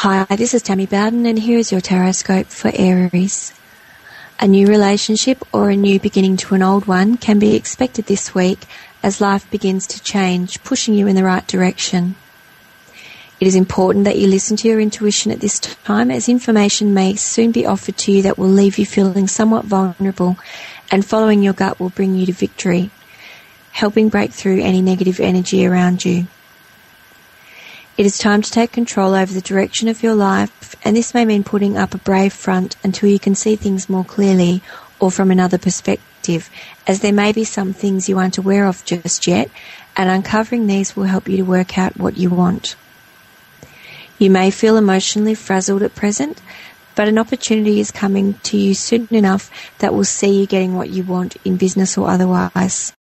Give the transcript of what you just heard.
Hi, this is Tammy Bowden, and here is your Taroscope for Aries. A new relationship or a new beginning to an old one can be expected this week as life begins to change, pushing you in the right direction. It is important that you listen to your intuition at this time, as information may soon be offered to you that will leave you feeling somewhat vulnerable, and following your gut will bring you to victory, helping break through any negative energy around you. It is time to take control over the direction of your life, and this may mean putting up a brave front until you can see things more clearly or from another perspective, as there may be some things you aren't aware of just yet, and uncovering these will help you to work out what you want. You may feel emotionally frazzled at present, but an opportunity is coming to you soon enough that will see you getting what you want in business or otherwise.